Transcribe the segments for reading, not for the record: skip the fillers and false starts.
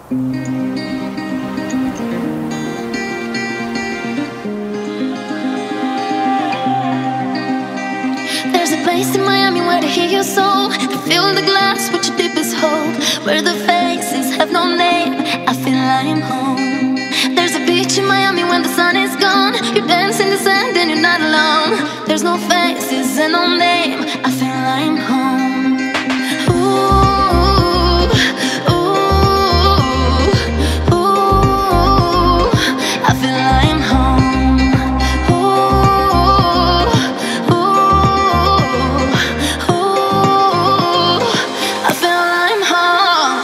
There's a place in Miami where to hear your soul, to fill the glass with your deepest hope, where the faces have no name. I feel I'm home. There's a beach in Miami when the sun is gone. You dance in the sand and you're not alone. There's no faces and no name. I feel I'm home. Ooh, ooh, ooh, I feel I'm home. Ooh, ooh, ooh, I feel I'm home.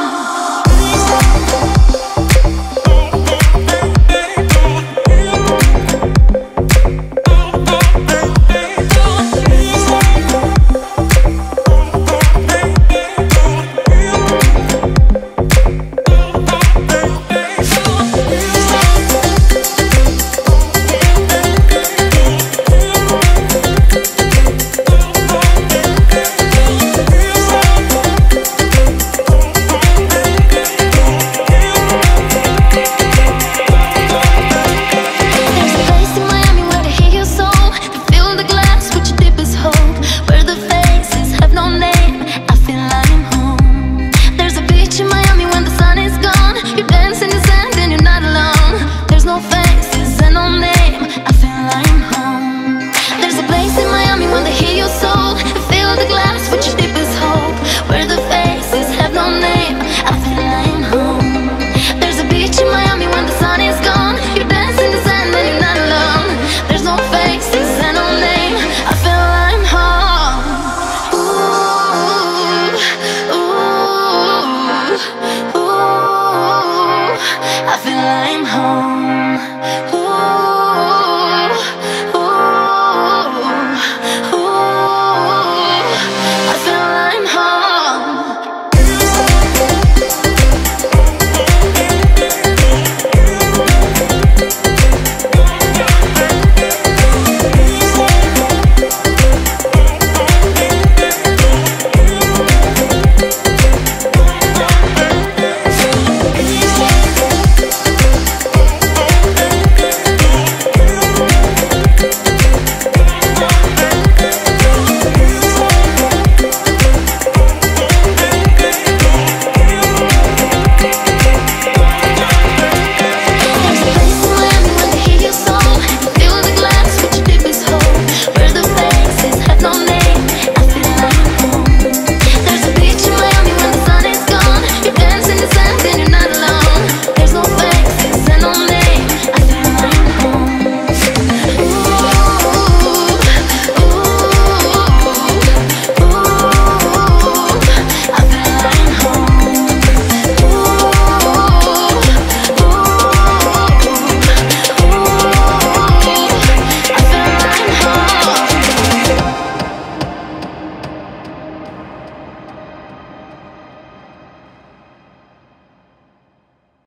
I feel I'm home. Ooh.